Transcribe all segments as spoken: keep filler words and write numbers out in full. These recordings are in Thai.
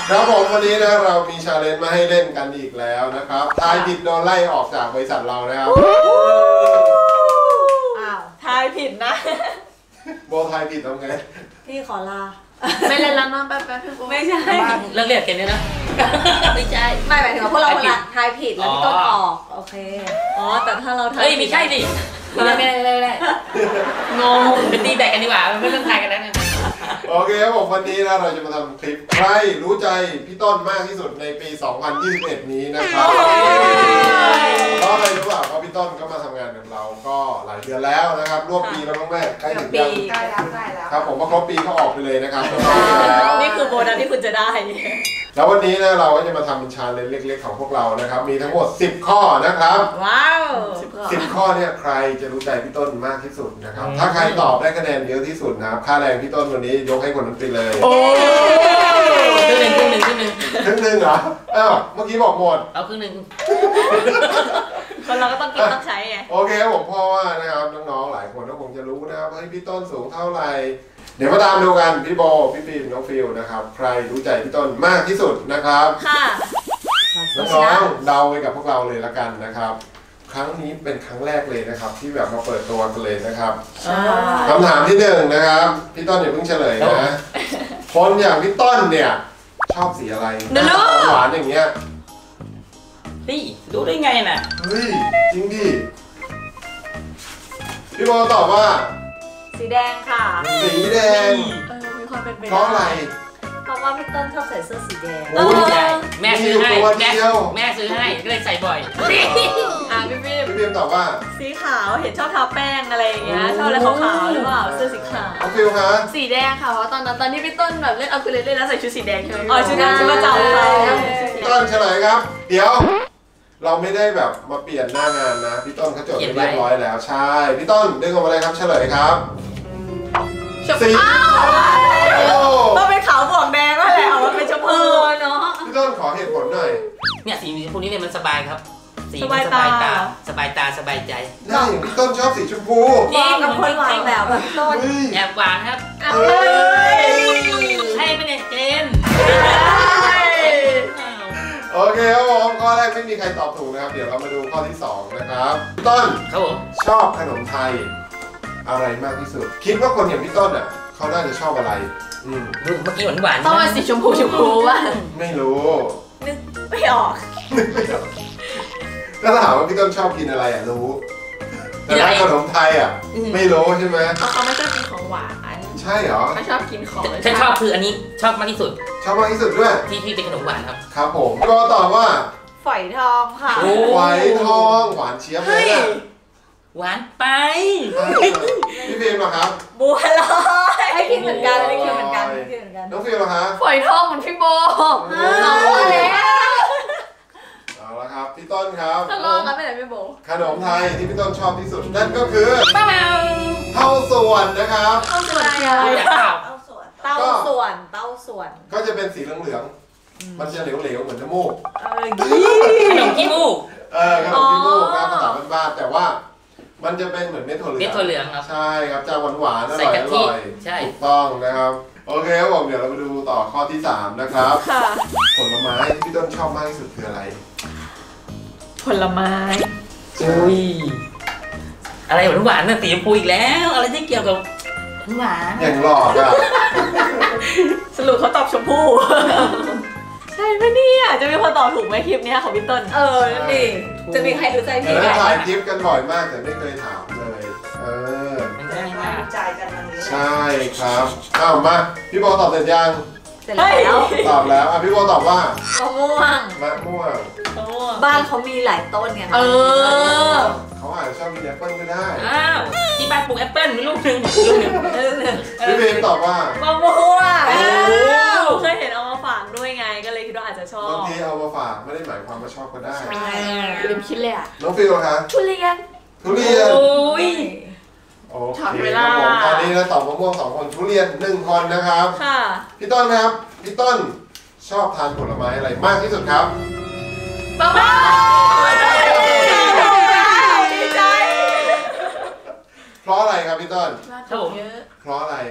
ครับผมวันนี้นะเรามีชาเลนจ์มาให้เล่นกันอีกแล้วนะครับทายผิดโดนไล่ออกจากบริษัทเรานะครับอ้าวทายผิดนะโบทายผิดทำไงพี่ขอลาไม่เล่นแล้วนอนแป๊บๆพี่โบไม่ใช่เลิกเรียนกันเนี่ยนะไม่ใช่ไม่หมายถึงว่าพวกเราคนละทายผิดแล้วพี่ต้นออกโอเคอ๋อแต่ถ้าเราทายเฮ้ยไม่ใช่ดิไม่ได้ไม่ได้ไม่ได้งงเป็นตีแบกกันดีกว่าไม่ต้องทายกันแล้วนะโอเคครับผมวันนี้นะเราจะมาทำคลิปใครรู้ใจพี่ต้นมากที่สุดในปีสองพันยี่สิบเอ็ดนี้นะครับเพราะอะไรรู้ป่ะเพราะพี่ต้นก็มาทำงานกับเราก็หลายเดือนแล้วนะครับร่วมปีแล้วมั้งแม่ใกล้ถึงยังใกล้แล้วใกล้แล้วครับผมพอครบปีก็ออกไปเลยนะครับนี่คือโบนัสที่คุณจะได้แล้ววันนี้นะเราก็จะมาทำเป็นชาเลนจ์เล็กๆของพวกเรานะครับมีทั้งหมดสิบข้อนะครับว้าวสิบข้อเนี่ยใครจะรู้ใจพี่ต้นมากที่สุดนะครับถ้าใครตอบได้คะแนนเยอะที่สุดนะครับค่าแรงพี่ต้นวันนี้ยกให้คนนั้นไปเลยโอ้ครึ่งหนึ่งครึ่งหนึ่งครึ่งหนึ่งครึ่งหนึ่งเหรออ้าวเมื่อกี้บอกหมดเอาครึ่งหนึ่งคนเราก็ต้องกินต้องใช้ไงโอเคผมพ่อว่านะครับน้องๆหลายคนก็คงจะรู้นะครับว่าพี่ต้นสูงเท่าไหร่เดี๋ยวมาตามดูกันพี่โบพี่ฟิล์มน้องฟิลนะครับใครรู้ใจพี่ต้นมากที่สุดนะครับค่ะน้องๆเดาไปกับพวกเราเลยละกันนะครับครั้งนี้เป็นครั้งแรกเลยนะครับที่แบบมาเปิดตัวกันเลยนะครับคำถามที่หนึ่งนะครับพี่ต้นอย่าเพิ่งเฉลยนะคนอย่างพี่ต้นเนี่ยชอบสีอะไรหวานอย่างเงี้ยนี่รู้ได้ไงน่ะเฮ้ยจริงดิพี่โบตอบว่าสีแดงค่ะสีแดงเออมีความเป็นไปได้เพราะอะไรเพราะว่าพี่ต้นชอบใส่เสื้อสีแดงโอ้ยใหญ่แม่ซื้อให้แม่แม่ซื้อให้ก็เลยใส่บ่อยอ่ะพี่ฟิล์มพี่ฟิล์มตอบว่าสีขาวเห็นชอบทาแป้งอะไรอย่างเงี้ยชอบอะไรขาวๆหรือเปล่าเสื้อสีขาวน้องฟิลคะสีแดงค่ะเพราะตอนนั้นตอนที่พี่ต้นแบบเล่นเอาคือเล่นแล้วใส่ชุดสีแดงใช่ไหมอ๋อชุดนั้นชุดประจำเขาพี่ต้นเฉลยครับเดี๋ยวเราไม่ได้แบบมาเปลี่ยนหน้างานนะพี่ต้นเขาจดเรียบร้อยแล้วใช่พี่ต้นดึงออกมาเลยครับเฉลยครับสีต้องเป็นขาวบวกแดงก็แหละเอามาเป็นชมพูเนาะพี่ต้นขอเหตุผลหน่อยเนี่ยสีพวกนี้เนี่ยมันสบายครับสีสบายตาสบายตาสบายใจได้อย่างพี่ต้นชอบสีชมพูจริงกับคนหวานแบบแบบต้นแอบหวานครับใช่เป็นเจนโอเคครับผมข้อแรกไม่มีใครตอบถูกนะครับเดี๋ยวเรามาดูข้อที่สองนะครับพี่ต้นครับผมชอบขนมไทยอะไรมากที่สุดคิดว่าคนอย่างพี่ต้นอ่ะเขาน่าจะชอบอะไรอืมเมื่อกี้หวานหวานต้องเป็นสีชมพูชมพูว่ะไม่รู้นึกไม่ออกนึกไม่ออกถ้าถามว่าพี่ต้นชอบกินอะไรอ่ะรู้แต่ถ้าขนมไทยอ่ะไม่รู้ใช่ไหมเพราะเขาไม่ชอบกินของหวานใช่เหรอเขาชอบกินของฉันชอบคืออันนี้ชอบมากที่สุดชอบมากที่สุดด้วยที่ที่เป็นขนมหวานครับครับผมก็ตอบว่าฝอยทองค่ะฝอยทองหวานเชียบเลยนะหวานไปพี่ฟิล์มเหรอครับบัวลอยไอ้คิดเหมือนกันไอ้คิดเหมือนกันไอ้คิดเหมือนกันน้องฟิล์มเหรอคะฝอยทองเหมือนพี่โบน้องเลยเอาละครับพี่ต้นครับทดลองกันไปไหนพี่โบขนมไทยที่พี่ต้นชอบที่สุดนั่นก็คือเต้าส่วนนะครับเต้าส่วนอะไรเต้าส่วนเต้าส่วนเต้าส่วนก็จะเป็นสีเหลืองๆมันจะเหลวๆเหมือนน้ำมูกขนมขี้มูกเออขนมขี้มูกนะภาษาบ้านๆแต่ว่ามันจะเป็นเหมือนเม็ดถั่วเหลืองเม็ดถั่วเหลืองครับใช่ครับจะหวานหวานอร่อยอร่อยใช่ถูกต้องนะครับโอเคครับผมเดี๋ยวเราไปดูต่อข้อที่สามนะครับผลไม้ที่พี่ต้นชอบมากที่สุดคืออะไรผลไม้อุ้ยอะไรหวานหวานน่ะสีชมพูอีกแล้วอะไรที่เกี่ยวกับหวานอย่างหลอกอ่ะสรุปเขาตอบชมพูใช่ไหมเนี่ยจะมีคนตอบถูกไหมคลิปนี้ของพี่ต้นเออนั่นดิจะมีใครรู้ใจพี่ไหมถ่ายคลิปกันบ่อยมากแต่ไม่เคยถามเลยเออมันได้มากใจกันวันนี้ใช่ครับอ้าวมาพี่โบตอบเสร็จยังเสร็จแล้วตอบแล้วอ่ะพี่โบตอบว่ามะม่วงมะม่วงบ้านเขามีหลายต้นไงเออเขาอาจจะชอบกินแอปเปิ้ลก็ได้อ้าวที่บ้านปลูกแอปเปิ้ลมีลูกหนึ่งลูกหนึ่งพี่เบนตอบว่ามะม่วงเคยเห็นเอามาฝากด้วยไงก็เลยคิดว่าอาจจะชอบบางทีเอามาฝากไม่ได้หมายความว่าชอบก็ได้ใช่ลืมคิดเลยอ่ะน้องฟิลคะทุเรียนทุเรียนโอ้ยโอเคครับผมตอนนี้เราตอบมะม่วงสองคนทุเรียนหนึ่งคนนะครับค่ะพี่ต้นครับพี่ต้นชอบทานผลไม้อะไรมากที่สุดครับมะม่วงดีใจเพราะอะไรครับพี่ต้นครับผมเพราะอะไร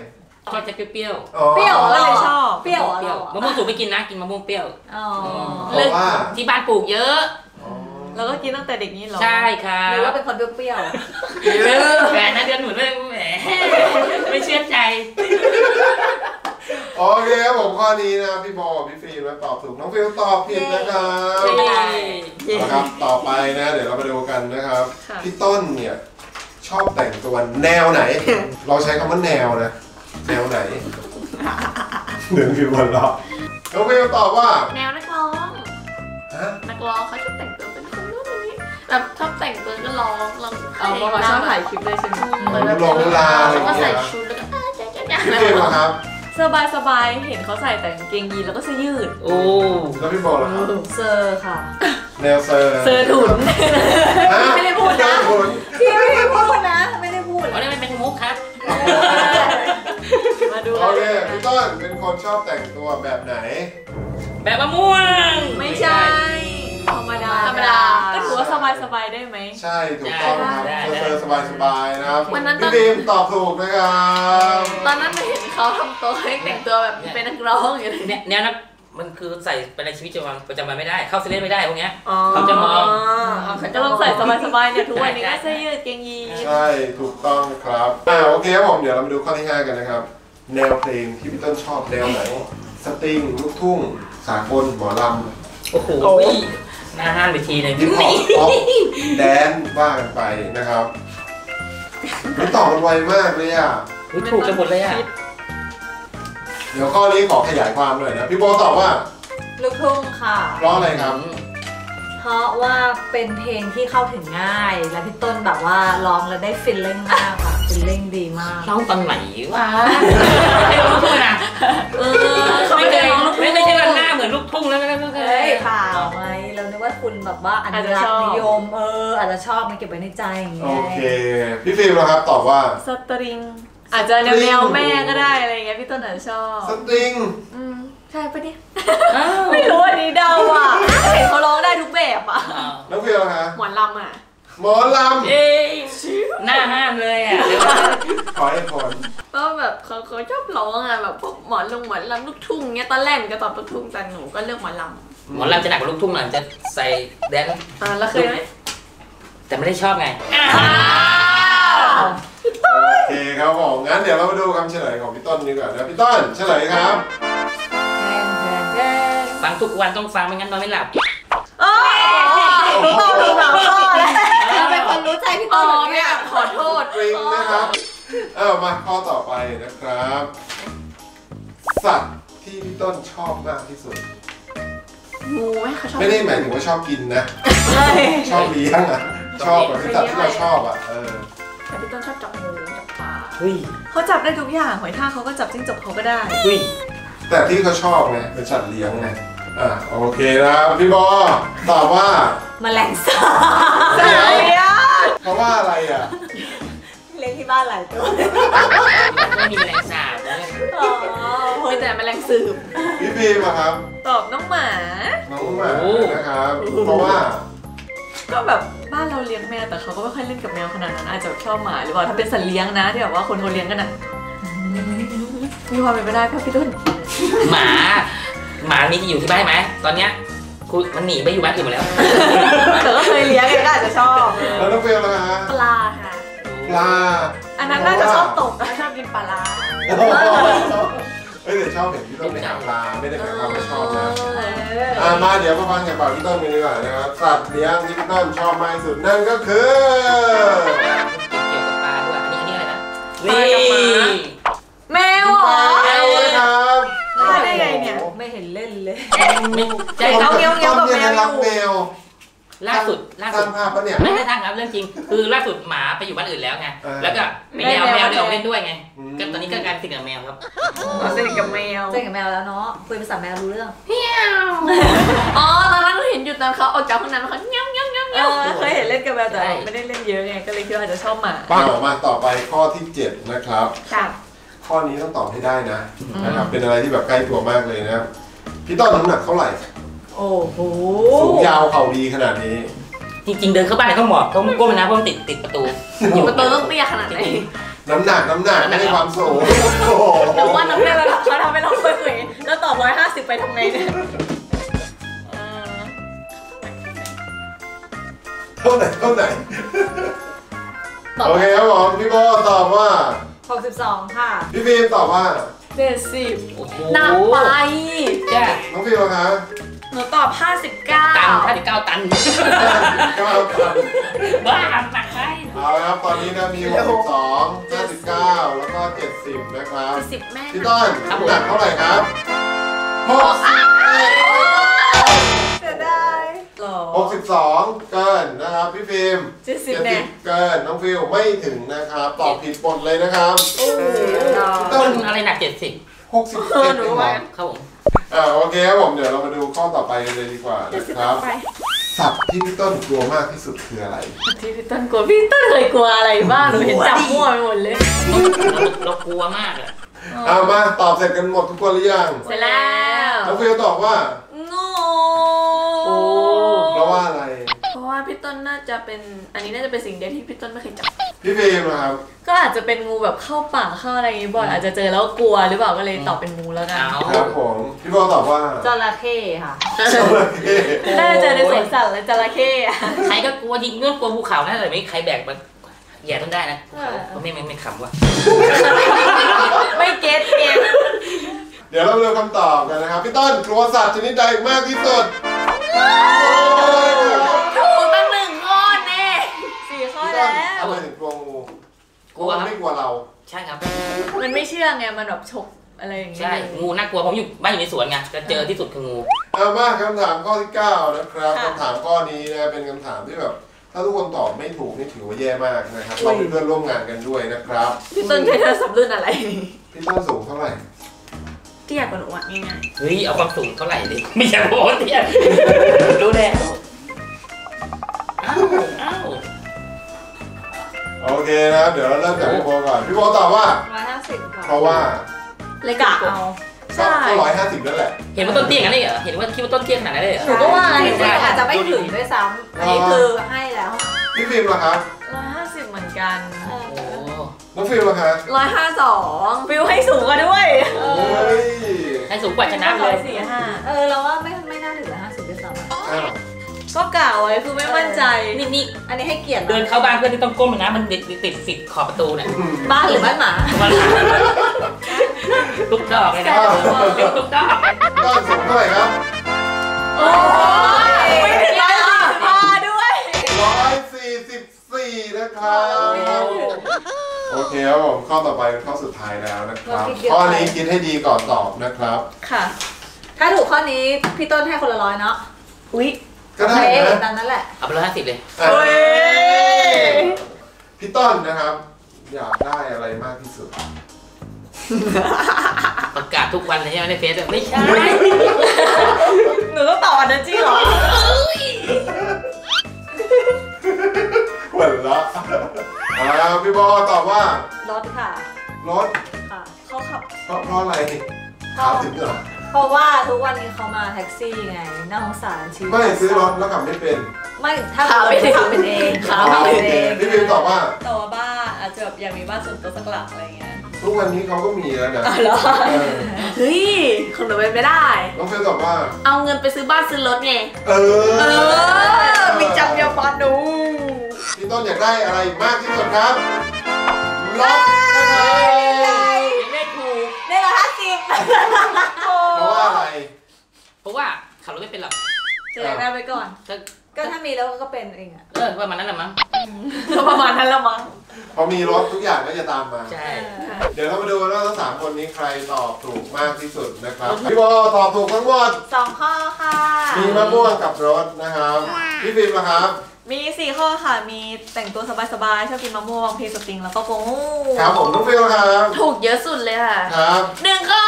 ชอบจะเปรี้ยวเปรี้ยวก็เลยชอบเปรี้ยวมะม่วงสุกไม่กินนะกินมะม่วงเปรี้ยวเพราะว่าที่บ้านปลูกเยอะแล้วก็กินตั้งแต่เด็กนี้หรอใช่ครับหรือว่าเป็นคนเปรี้ยวแหมนะเดือนหนุนไม่แหมไม่เชื่อใจโอเคครับผมข้อนี้นะพี่บอลพี่ฟิล์มตอบถูกน้องฟิลตอบผิดนะครับนะครับต่อไปนะเดี๋ยวเรามาดูกันนะครับพี่ต้นเนี่ยชอบแต่งตัวแนวไหน เราใช้คำว่าแนวนะแนวไหนหนึ่งคือวันละน้องฟิลตอบว่าแนวนักร้องนักร้องเขาชอบแต่งตัวเป็นคนนู้นคนนี้แบบชอบแต่งตัวก็ร้องร้องเพลเอางมาชอบถ่ายคลิปเลยใช่ไหมเหมือนแบบลงเวลาอะไรอย่างก็เงี้ใส่ยชุดแล้วก็จ้าจ้าจ้าพี่ฟิล์มครับสบายสบายเห็นเขาใส่แต่กางเกงยีนแล้วก็เสื้อยืดโอ้แล้วพี่บอลล่ะครับเซอร์ค่ะแนวเซอร์เซอร์ถุนไม่ได้พูดนะถุนพี่ไม่ได้พูดนะไม่ได้พูดอันนี้มันเป็นมุกครับมาดูโอเคพี่ต้นเป็นคนชอบแต่งตัวแบบไหนแบบมะม่วงไม่ใช่ธรรมดาธรรมดาก็ถือว่าสบายสบายได้ไหมใช่ถูกต้องครับเซอร์สบายสบายๆนะครับวันนั้นตพี่อนฟิล์มตอบถูกนะครับตอนนั้นเห็นเขาทำตัวให้แต่งตัวแบบเป็นนักร้องอย่างนี้เนี่ยแนวนักมันคือใส่ไปในชีวิตประจำวันประจำวันไม่ได้เข้าเซเว่นไม่ได้พวกเนี้ยอ๋อเขาจะมองก็ต้องใส่สบายสบายเนี่ยทุกวันนี้ก็เสื้อยืดเกงยีนใช่ถูกต้องครับอ่าโอเคครับผมเดี๋ยวเรามาดูข้อที่ห้ากันนะครับแนวเพลงที่พี่ต้นชอบแนวไหนสตริงลูกทุ่งสากลหมอลำโอ้โหหน้าห้านไปทีเลยฮิปฮอปป๊อปแดนซ์ว่ากันไปนะครับไม่ตอบมันไวมากเลยอ่ะถูกกันหมดเลยอ่ะเดี๋ยวข้อนี้ขอขยายความหน่อยนะพี่โบตอบว่าลูกทุ่งค่ะเพราะอะไรครับเพราะว่าเป็นเพลงที่เข้าถึงง่าย แล้วพี่ต้นแบบว่าร้องแล้วได้ฟิลลิ่งมากค่ะฟิลลิ่งดีมากร้องตอนไหนวะไม่รู้ทุ่งนะเออเขาไม่ไม่เคได้ยร้องลูกทุ่ไม่งไม่ใช่ว่าหน้าเหมือนลูกทุ่งแล้วไม่เคเฮ้ยยเปล่าไงเรานึกว่าคุณแบบว่าอนุรักษ์นิยมเอออาจจะชอบมันเก็บไว้ในใจอย่างเงี้โอย เคพี่ฟิล์มนะครับตอบว่าสตริงอาจจะแนวแนวแม่ก็ได้อะไรเงี้ยพี่ต้นอาจจะชอบสตริงอืมใช่ปะเนี่ยอ้าวไม่รู้อันนี้เดาอ่ะเห็นเขาร้องได้ทุกแบบอ่ะน้องฟิล์มนะหมอนลำอ่ะหมอลำเอ้ยหน้าห้ามเลยอ่ะเดี๋ยวว่าขอให้ผลก็แบบเขาเขาชอบร้องอะแบบพวกหมอลงหมอลำลูกทุ่งเงี้ยตอนแรกก็ตอบลูกทุ่งแต่หนูก็เลือกหมอลหมอลำจะหนักกว่าลูกทุ่งหน่อยจะใส่แดนำอ่าแล้วเคยไหมแต่ไม่ได้ชอบไงโอเคครับผมงั้นเดี๋ยวเรามาดูคำเฉลยของพี่ต้นดีกว่านะพี่ต้นเฉลยครับฟังทุกวันต้องฟังไม่งั้นนอนไม่หลับอ๋อรู้ตอบถูกสามข้อแล้วเป็นคนรู้ใจพี่ต้นแบบเนี้ยขอโทษสตริงนะครับเออมาข้อต่อไปนะครับ สัตว์ที่พี่ต้นชอบมากที่สุดงูไหมเขาชอบไม่ได้หมายถึงว่าชอบกินนะใช่ชอบเลี้ยงอ่ะ ชอบแบบสัตว์ที่เราชอบอ่ะ เออแต่พี่ต้นชอบจับงูจับปลาเฮ้ยเขาจับได้ทุกอย่างหอยทากเขาก็จับจิ้งจกเขาก็ได้เฮ้ยแต่ที่เขาชอบไงเป็นสัตว์เลี้ยงไง อ่ะโอเคนะพี่บอตอบว่าแมลงสาบใช่เพราะว่าอะไรอ่ะเลี้ยงที่บ้านหลายตัวไม่มีแมลงสาบเลยอ๋อมีแต่แมลงสืบพี่พีมอะครับตอบน้องหมาน้องหมานะครับ เพราะว่าก็แบบบ้านเราเลี้ยงแมวแต่เขาก็ไม่ค่อยเล่นกับแมวขนาดนั้นอาจจะชอบหมาหรือเปล่าถ้าเป็นสัตว์เลี้ยงนะที่แบบว่าคนเขาเลี้ยงกันอ่ะมีความเป็นไปได้ป่ะพี่ต้นหมาหมามีที่อยู่ที่บ้านไหมตอนเนี้ยคุณมันหนีไปอยู่บ้านอื่นหมดแล้วแต่ก็เคยเลี้ยงไงก็อาจจะชอบแล้วน้องเฟลนะฮะปลาค่ะปลาอันนั้นน่าจะชอบตกนะชอบกินปลาร้าเฮ้ยแต่ชอบเห็นพี่ต้นไปหาปลาไม่ได้หมายความว่าชอบนะเอออ่ะมาเดี๋ยวมาฟังจากปากพี่ต้นกันดีกว่านะครับสัตว์เลี้ยงที่พี่ต้นชอบมากที่สุดนั่นก็คือเกี่ยวกับปลาด้วยอันนี้อันนี้อะไรนะปลากับหมา แมวเหรอแมวนะครับได้ได้ไงเนี่ยไม่เห็นเล่นเลยไม่ใช่เงี้ยวเงี้ยวเงี้ยวกับแมวอยู่รักแมวล่าสุดล่าสสุร้าดงภาพปะเนี่ยไม่ได้ทางครับเรื่องจริง คือล่าสุดหมาไปอยู่บ้านอื่นแล้วไงเออแล้วก็ไปแมวแมวได้ออกเล่นด้วยไงอืมก็ตอนนี้ก็การติดกับแมวครับสนิทกับแมวเจอกับแมวแล้วเนาะคุยภาษาแมวรู้เรื่องอ๋อตอนนั้นเห็นอยู่ตอนเขาออกจากห้องน้ำเขาเงี้ยวเงี้ยวเงี้ยวเอเงี้ยวอเคยเห็นเล่นกับแมวแต่ไม่ได้เล่นเยอะไงก็เลยคิดว่าอาจจะชอบหมาเอามาต่อไปข้อที่เจ็ดนะครับค่ะข้อนี้ต้องตอบให้ได้นะนะครับเป็นอะไรที่แบบใกล้ตัวมากเลยนะครับพี่ต้นน้ำหนักเท่าไหร่โอ้โหสูงยาวเข่าดีขนาดนี้จริงๆเดินเข้าบ้านก็เหมาะต้องก้มนะเพราะมันติดติดประตูอยู่ประตูต้องเตี้ยขนาดไหนน้ำหนักน้ำหนักไม่ได้ความสูงโอ้โหแต่ว่าน้ำหนักเขาทำให้เราเคยคุยแล้วตอบร้อยห้าสิบไปทำไงเนี่ยเออเท่าไหนเท่าไหนตอบโอเคครับผมพี่โบตอบว่าหกสิบสองค่ะพี่ฟิล์มตอบว่าเจ็ดสิบโอ้โหหนักไปจ้าน้องฟิล์มคะหนูตอบห้าสิบเก้าตันห้าสิบเก้าตันเก้าตันบ้าหนักไปเอาละครับตอนนี้นะมีหกสิบสอง ห้าสิบเก้าแล้วก็เจ็ดสิบนะครับสิบแม่พี่ต้นน้ำหนักเท่าไหร่ครับหกเสียดายหรอหกสิบสองเกินนะครับพี่ฟิล์มเจ็ดสิบเจ็ดแน่สิบเกินน้องฟิลไม่ถึงนะครับตอบผิดหมดเลยนะครับโอ้โหต้นอะไรหนักเจ็ดสิบหกสิบเจ็ดเองเหรอครับผมอ่าโอเคครับผมเดี๋ยวเรามาดูข้อต่อไปกันเลยดีกว่านะครับไปสัตว์ที่พี่ต้นกลัวมากที่สุดคืออะไรที่พี่ต้นกลัวพี่ต้นเคยกลัวอะไรบ้างหนูเห็นจับมั่วไปหมดเลยเรากลัวมากอะเอามาตอบเสร็จกันหมดทุกคนหรือยังเสร็จแล้วน้องฟิลตอบว่างูโอ้เพราะว่าอะไรเพราะว่าพี่ต้นน่าจะเป็นอันนี้น่าจะเป็นสิ่งเดียวที่พี่ต้นไม่เคยจับพี่ฟิล์มนะครับก็อาจจะเป็นงูแบบเข้าป่าเข้าอะไรอย่างงี้บ่อยอาจจะเจอแล้วกลัวหรือเปล่าก็เลยตอบเป็นงูแล้วกันเอาครับผมพี่โบตอบว่าจระเข้ค่ะจระเข้น่าจะเจอในสวนสัตว์และจระเข้อะใครก็กลัวจริงเรื่องกลัวภูเขานะแต่ไม่ใครแบกมันแย่ต้นได้นะภูเขาไม่ไม่ไม่ขำว่ะไม่เก็ตเก็ตเดี๋ยวเราเริ่มคำตอบกันนะครับพี่ต้นกลัวสัตว์ชนิดใดมากที่สุดถูกตั้งหนึ่งข้อแน่สี่ข้อพี่ต้แล้นวทำไมถึงกลัวงูกลัวครับไม่กลัวเราใช่ครับมันไม่เชื่อไงมันแบบฉกอะไรอย่างเงี้ยใช่งูน่ากลัวผมอยู่บ้านอยู่ในสวนไงจะเจอที่สุดคืองูเอามาคำถามข้อที่เก้านะครับคำถามข้อนี้นะเป็นคำถามที่แบบถ้าทุกคนตอบไม่ถูกนี่ถือว่าแย่มากนะครับเราเป็นเพื่อนร่วมงานกันด้วยนะครับพี่ต้นใช้โทรศัพท์รุ่นอะไรพี่ต้นสูงเท่าไหร่เตี้ยกว่าหนูอ่ะง่ายเฮ้ยเอาความสูงเท่าไหร่ดิไม่อยากบอกว่าเตี้ยรู้แล้วอ้าวอ้าวโอเคนะครับเดี๋ยวเราเริ่มจากพี่โบก่อนพี่โบตอบว่าร้อยห้าสิบค่ะเพราะว่าๆเลยกะเอาก็ร้อยห้าสิบนั่นแหละเห็นว่าต้นเตี้ยกันเลยเหรอเห็นว่าคิดว่าต้นเตี้ยขนาดนั้นเลยเหรอหนูก็ว่าจริงๆอาจจะไม่ถึงด้วยซ้ำอันนี้คือให้แล้วพี่ฟิล์มล่ะครับร้อยห้าสิบเหมือนกันเออโอ้น้องฟิล์มล่ะครับร้อยห้าสองฟิวให้สูงกว่าด้วยเฮ้ยให้สูงกว่าชนะเลร้อยยสี่ห้าเออเราว่าไม่ไม่น่าถึงร้อยห้าสิบด้วยซ้ำอะอ้าวก็กล่าวไว้คือไม่มั่นใจนี่นี่อันนี้ให้เกียรติเดินเข้าบ้านเพื่อนที่ต้องก้มนะมันติดติดติดขอบประตูเนี่ยบ้านหรือบ้านหมาวันทุกดอกเลยนะเดี๋ยวทุกดอกต้นสูงเท่าไหร่ครับโอ้ยไม่ถึงร้อยสี่สิบห้าด้วยร้อยสี่สิบสี่นะครับโอเคครับผมข้อต่อไปเป็นข้อสุดท้ายแล้วนะครับข้อนี้คิดให้ดีก่อนตอบนะครับค่ะถ้าถูกข้อนี้พี่ต้นให้คนละร้อยเนาะอุ๊ยก็ได้โอเคนะตามนั้นแหละเอาไปร้อยห้าสิบเลยอ่ะเฮ้ยพี่ต้นนะครับ อยากได้อะไรมากที่สุดประกาศทุกวันเลยใช่ไหมในเฟซไม่ใช่หนูต้องตอบอันนั้นจริงเหรอหัวเราะอ่าพี่บอตอบว่ารถค่ะรถค่ะเขาขับเพราะเพราะอะไรถามถึงเหรอเพราะว่าทุกวันนี้เขามาแท็กซี่ไงน่าสงสารชีวิตไม่ซื้อรถแล้วขับไม่เป็นไม่ถ้าเราไม่ทำเป็นเองเขาอ๋อทำโอเป็นเคเองพี่บิวตอบว่าแต่ว่าบ้านอาจจะแบบอยากมีบ้านส่วนตัวสักหลังอะไรเงี้ยทุกวันนี้เขาก็มีแล้วนะอ๋อเหรอเออเฮ้ยของหนูเป็นไม่ได้น้องเฟลตอบว่าเอาเงินไปซื้อบ้านซื้อรถไงเออเออมีจำยาฟันดูพี่ต้นอยากได้อะไรมากที่สุดครับรถนะครับยังไม่ถูกได้ร้อยห้าสิบเพราะว่าอะไรเพราะว่าขับรถไม่เป็นหรอกจะอยากได้ไปก่อนก็ก็ถ้ามีแล้วก็เป็นเองอะเออว่ามันนั่นแหละมั้งก็ประมาณนั้นละมั้งพอมีรถทุกอย่างก็จะตามมาใช่เดี๋ยวเรามาดูกันว่าทั้งสามคนนี้ใครตอบถูกมากที่สุดนะครับพี่บอตอบถูกทั้งหมดสองข้อค่ะมีมะม่วงกับรถนะครับพี่ฟิล์มนะครับมีสี่ข้อค่ะ มีแต่งตัวสบายๆชอบกินมะม่วงเพลงสตริงแล้วก็โกงูครับผมน้องฟิลครับถูกเยอะสุดเลยค่ะครับหนึ่งข้อ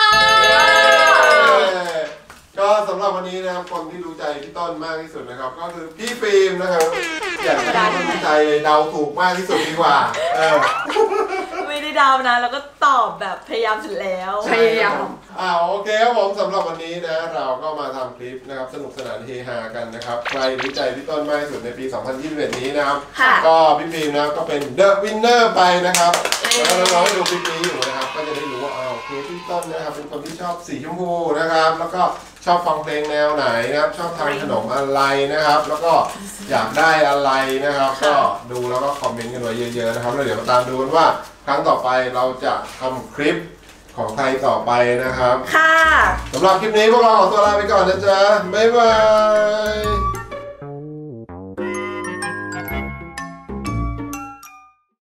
ก็สำหรับวันนี้นะครับคนที่รู้ใจพี่ต้นมากที่สุดนะครับ ก็คือพี่ฟิล์มนะครับอย่างที่ต้นรู้ใจเดาถูกมากที่สุดดีกว่าเออไม่ได้ดาวนะแล้วก็ตอบแบบพยายามสุดแล้วพยายามอ่าโอเคครับผมสำหรับวันนี้นะเราก็มาทำคลิปนะครับสนุกสนานเฮฮากันนะครับใครรู้ใจพี่ต้นมากที่สุดในปี สองพันยี่สิบเอ็ด นี้นะครับค่ะก็พี่ฟิล์มนะก็เป็น The Winner ไปนะครับแล้วน้องๆดูคลิปนี้อยู่นะครับก็จะได้รู้ว่าอ้าวโอเคพี่ต้นนะครับเป็นคนที่ชอบสีชมพูนะครับแล้วก็ชอบฟังเพลงแนวไหนนะครับชอบทำขนมอะไรนะครับ แล้วก็อยากได้อะไรนะครับ ก็ดูแล้วก็คอมเมนต์กันไว้เยอะๆนะครับแล้วเดี๋ยวมาตามดูกันว่าครั้งต่อไปเราจะทำคลิปของใครต่อไปนะครับค่ะสำหรับคลิปนี้พวกเราขอตัวลาไปก่อนนะจ๊ะบ๊ายบาย